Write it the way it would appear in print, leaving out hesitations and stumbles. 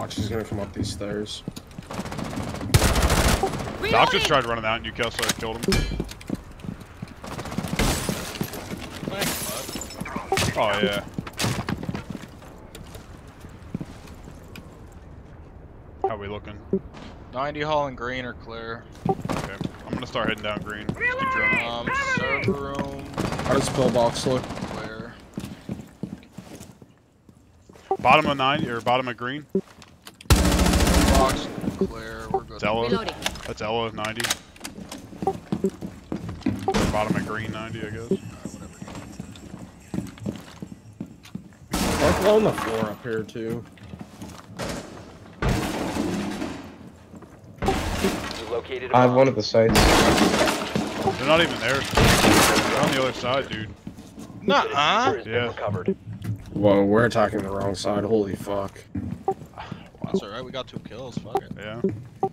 Doc, she's gonna come up these stairs. Doc just tried running out and you killed him. Thanks, bud. Oh yeah. How we looking? 90 hall and green are clear. Okay. I'm gonna start heading down green. Server room. How does pillbox look? Clear. Bottom of 90 or bottom of green. Box clear. We're good. That's Ella. Reloading. That's Ella 90. Bottom of green 90, I guess. Like on the floor up here too. I have one of the sites. They're not even there. They're on the other side, dude. Nuh-uh. Yeah. Whoa, we're attacking the wrong side. Holy fuck. That's alright. We got 2 kills. Fuck it. Yeah.